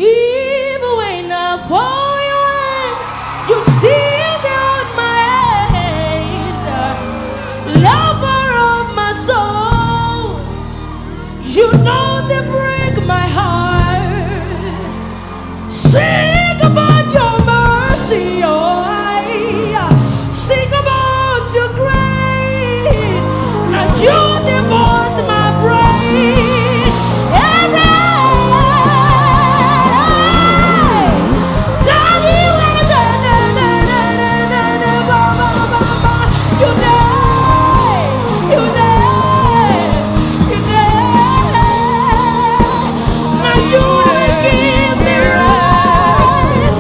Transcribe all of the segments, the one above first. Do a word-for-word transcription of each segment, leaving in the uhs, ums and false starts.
Even when I fall away, you still hold my hand. Lover of my soul, you know they break my heart. Sing about your mercy, oh I sing about your grace. Now you divorce my brain. And I tell you what, na, na, na, na, na, na, na, ba, ba, ba, ba. You know, you know, you know. Now you give me rest.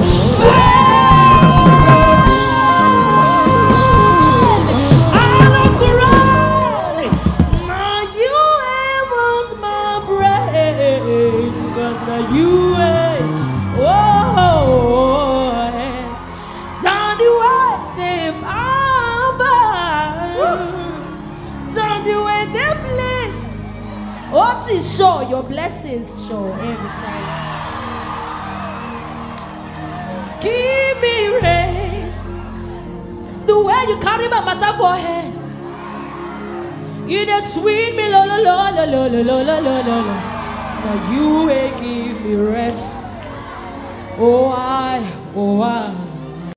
I look around. Now you ain't worth my brain. 'Cause now you ain't. Oh, down the way them are, down the way them bliss. What is sure? Your blessings show every time. Give me race. The way you carry my matter for head. You just sweet me, lo lo lo lo lo lo lo lo lo lo. Now you will give me rest. Oh I, oh I.